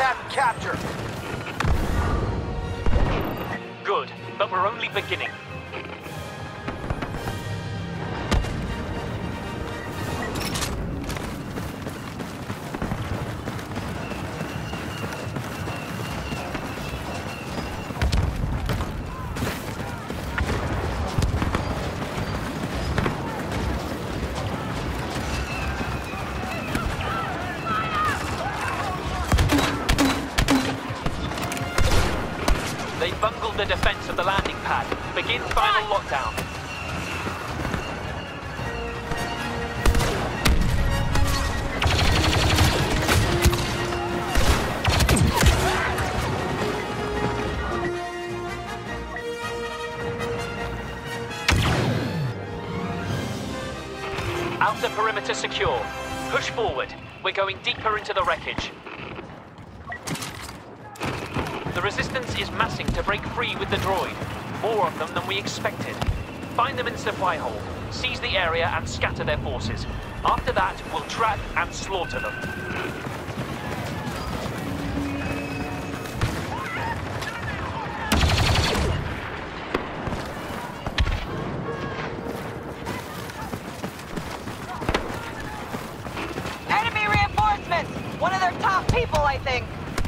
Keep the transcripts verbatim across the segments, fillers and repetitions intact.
that capture. Good, but we're only beginning. They bungled the defense of the landing pad. Begin final lockdown. Outer perimeter secure. Push forward. We're going deeper into the wreckage. The resistance is massing to break free with the droid. More of them than we expected. Find them in supply hold, seize the area and scatter their forces. After that, we'll trap and slaughter them. Enemy reinforcements! One of their top people, I think.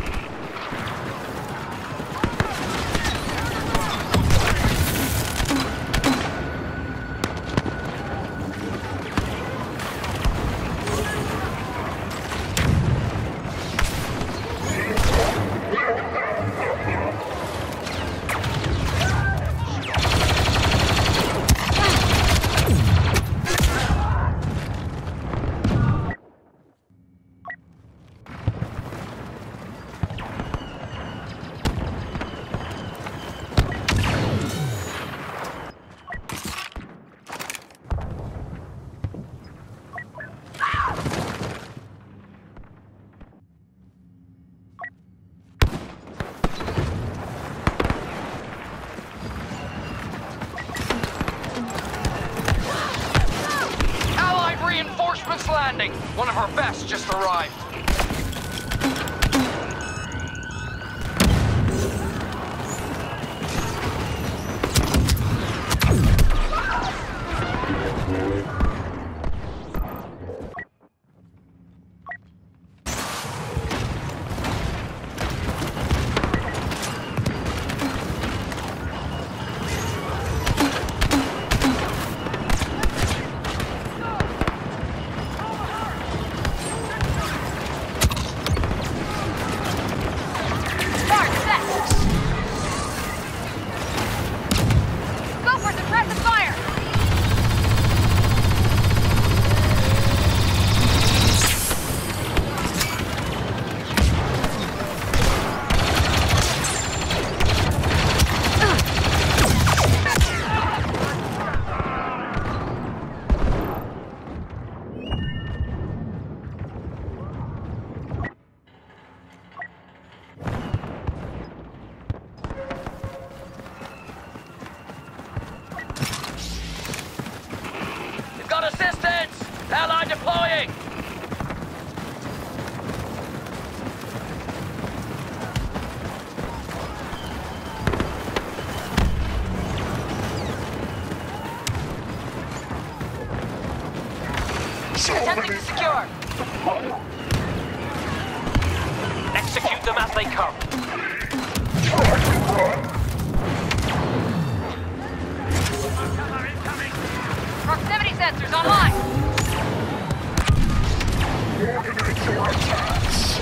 Reinforcements landing. One of our best just arrived. Ally deploying! Attempting to secure. Execute them as they come. Proximity sensors online. Coordinate your attacks.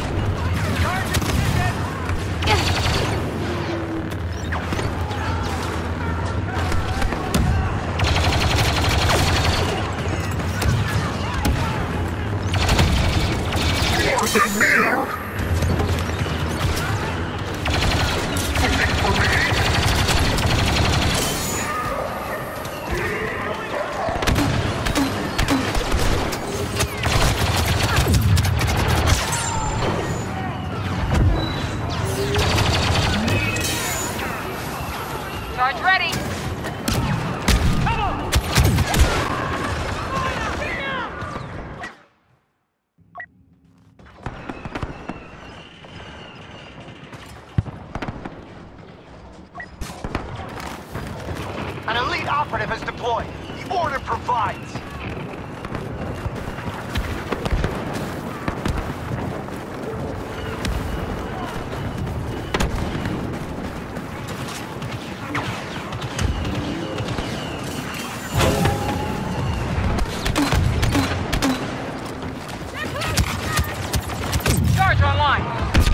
Target near. Waiting for me. operative has deployed. The order provides. Charge online!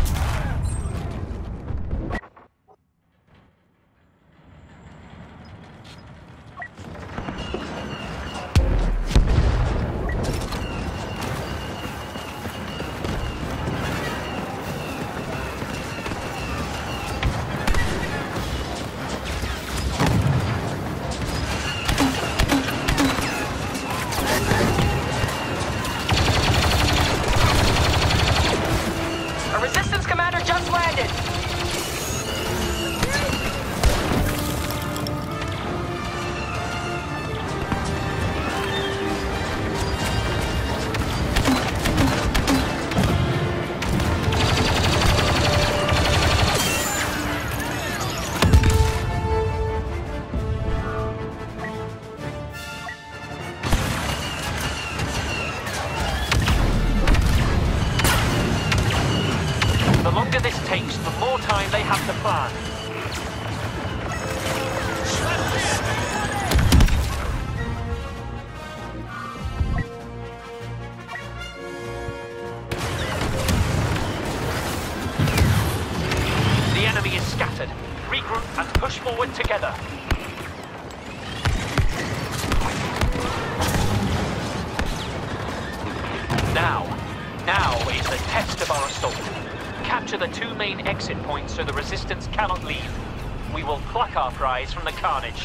A resistance commander just landed. The longer this takes, the more time they have to plan. The enemy is scattered. Regroup and push forward together. Now, now is the test of our assault. Capture the two main exit points so the resistance cannot leave. We will pluck our prize from the carnage.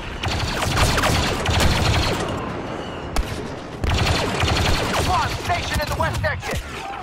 Squad, station at the west exit.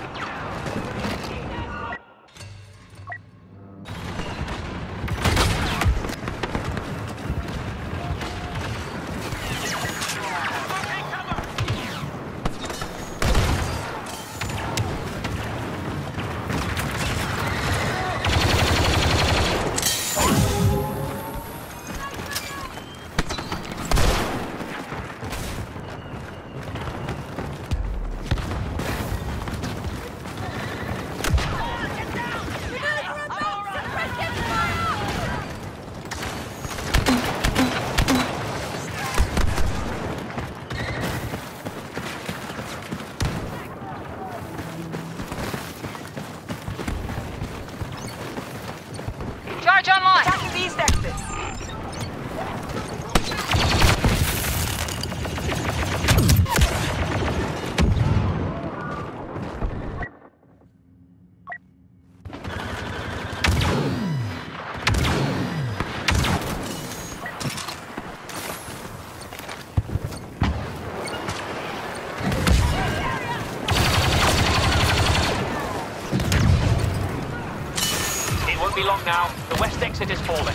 Charge online! Attacking the east exit. It won't be long now. The west exit is falling.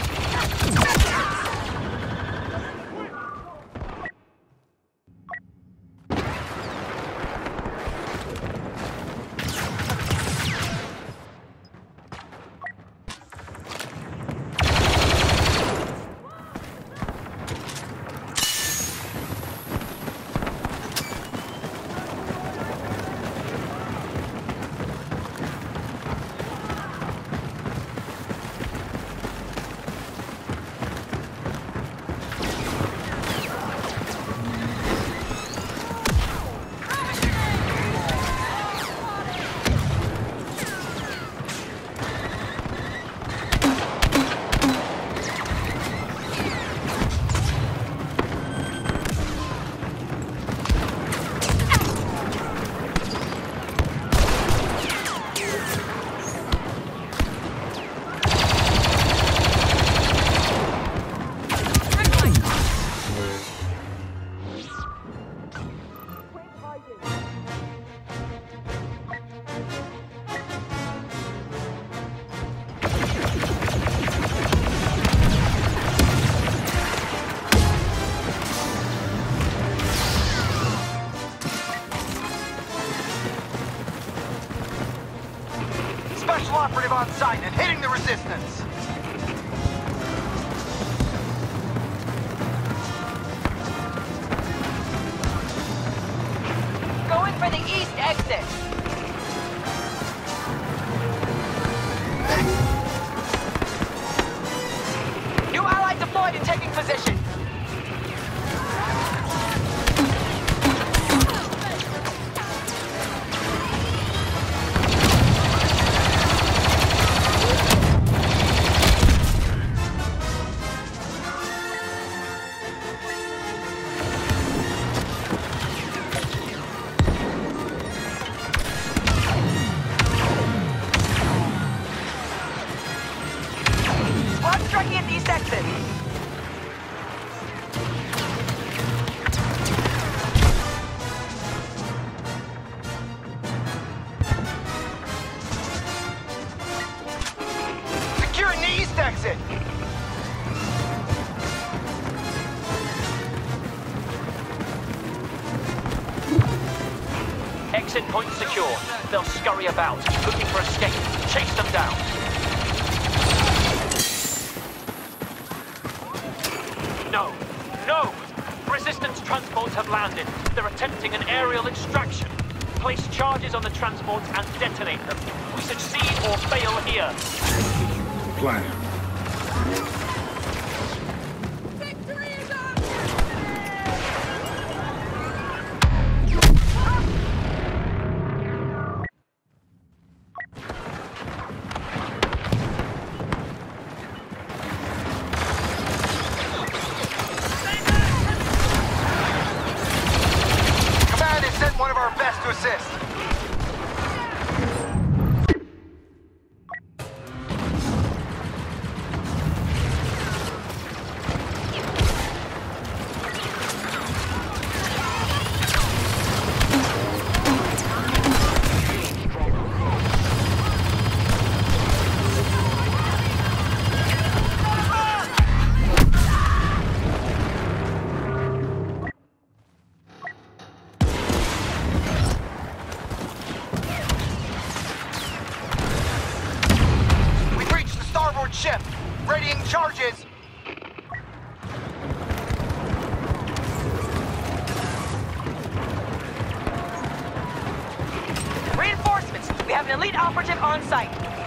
Special operative on site and hitting the resistance. heading for the east exit. New ally deployed and taking position. Striking at these exits. Securing the east exit. Exit point secure. They'll scurry about, looking for escape. Chase them down. No! No! Resistance transports have landed. They're attempting an aerial extraction. Place charges on the transports and detonate them. We succeed or fail here. Plan. Victory is ours! One of our best to assist. Ship, readying charges. Reinforcements! We have an elite operative on site.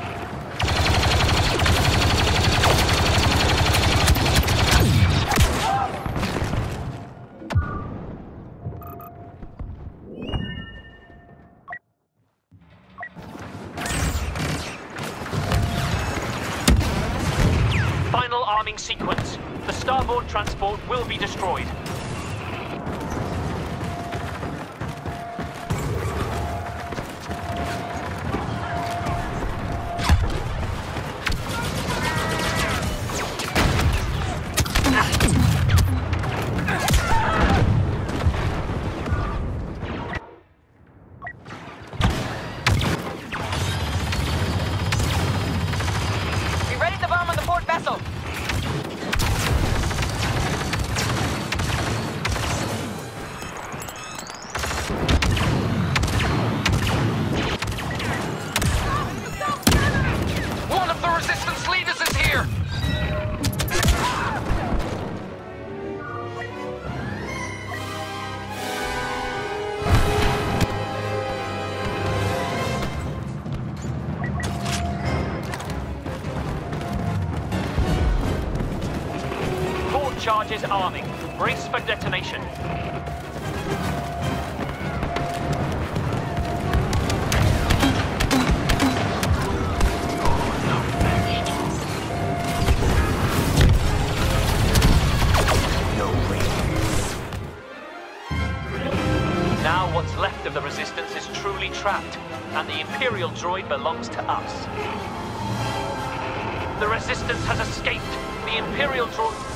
Final arming sequence. The starboard transport will be destroyed. Be ready to bomb on the port vessel. One of the resistance leaders is here! Port charges arming. Brace for detonation. Now what's left of the Resistance is truly trapped, and the Imperial droid belongs to us. The Resistance has escaped. The Imperial droid...